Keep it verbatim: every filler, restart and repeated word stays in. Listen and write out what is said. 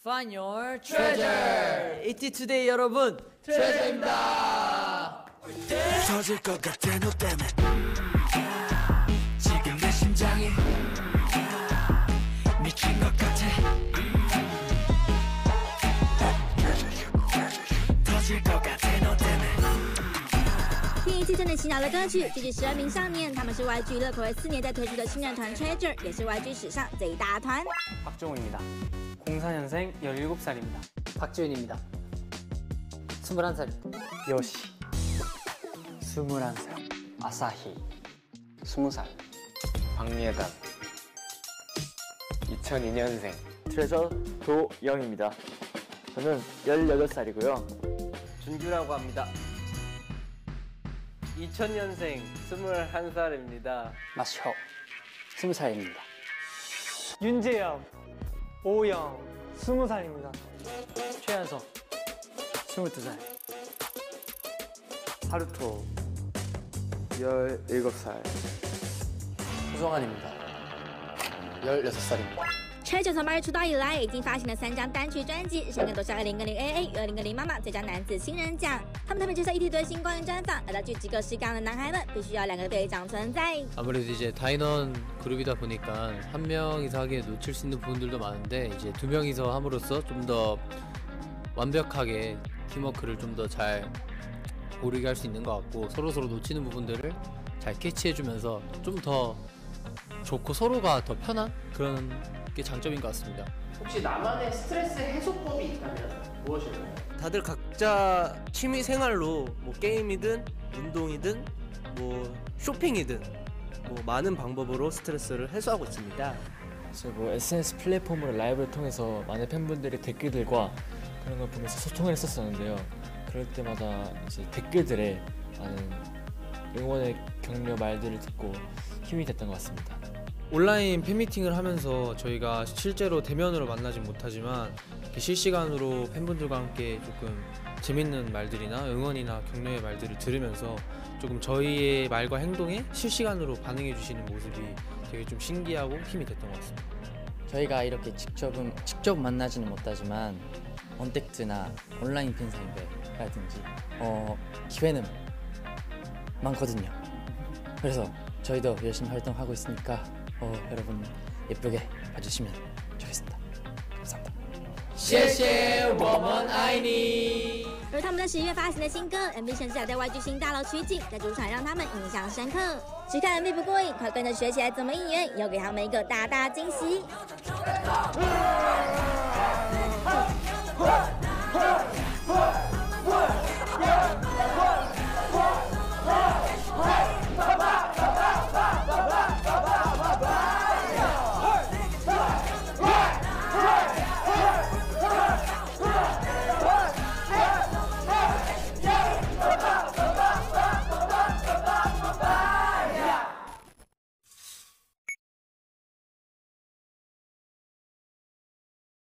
Find your treasure. 이티투데이 여러분, 트레저입니다. 터질 것 같아 너 때문에 지금 내 심장이 미친 것 같아 터질 것 같아 너 때문에 听一次真的洗脑的歌曲，这是十二名少年，他们是 Y G 乐口味四年在推出的新人团 Treasure， 也是 Y G 史上最大团。 박종훈입니다. 공사년생 열일곱 살입니다. 박지윤입니다. 스물한 살입니다. 요시 스물한 살. 아사히 스무 살. 박예단 이천이 년생. 트레저 도영입니다. 저는 열여덟 살이고요. 준규라고 합니다. 이천 년생 스물한 살입니다. 마쇼 스무 살입니다. 윤재엽 오영 스무 살입니다. 최현석 스물두 살. 하루토 열일곱 살. 구성환입니다. 열여섯 살입니다. Treasure 从八月出道以来，已经发行了三张单曲专辑，三个都是二零二零 A A 与二零二零妈妈最佳男子新人奖。他们特别接受 E T 队新光源专访，聊到聚集各式各样的男孩们，必须要两个队长存在。 아무래도 이제 다인원 그룹이다 보니까 한 명이서 하기에 놓칠 수 있는 부분들도 많은데 이제 두 명이서 함으로써 좀 더 완벽하게 팀워크를 좀 더 잘 고르게 할 수 있는 것 같고 서로 서로 놓치는 부분들을 잘 캐치해주면서 좀 더 좋고 서로가 더 편한 그런 게 장점인 것 같습니다. 혹시 나만의 스트레스 해소법이 있다면 무엇일까요? 다들 각자 취미 생활로 뭐 게임이든 운동이든 뭐 쇼핑이든 뭐 많은 방법으로 스트레스를 해소하고 있습니다. 그래서 뭐 에스엔에스 플랫폼으로 라이브를 통해서 많은 팬분들이 댓글들과 그런 걸 보면서 소통을 했었었는데요. 그럴 때마다 이제 댓글들에 많은 응원의 격려 말들을 듣고 힘이 됐던 것 같습니다. 온라인 팬미팅을 하면서 저희가 실제로 대면으로 만나진 못하지만 실시간으로 팬분들과 함께 조금 재밌는 말들이나 응원이나 격려의 말들을 들으면서 조금 저희의 말과 행동에 실시간으로 반응해 주시는 모습이 되게 좀 신기하고 힘이 됐던 것 같습니다. 저희가 이렇게 직접은, 직접 만나지는 못하지만 언택트나 온라인 팬사인회라든지 어, 기회는 많거든요. 그래서 저희도 열심히 활동하고 있으니까 어, 여러분 예쁘게 봐주시면 좋겠습니다. 감사합니다. 谢谢我们爱你。 而他们在十一月发行的新歌 M V 甚至还在 Y G 新大楼取景，在主场让他们印象深刻。只看 M V 不过瘾，快跟着学起来怎么应援，又给他们一个大大惊喜。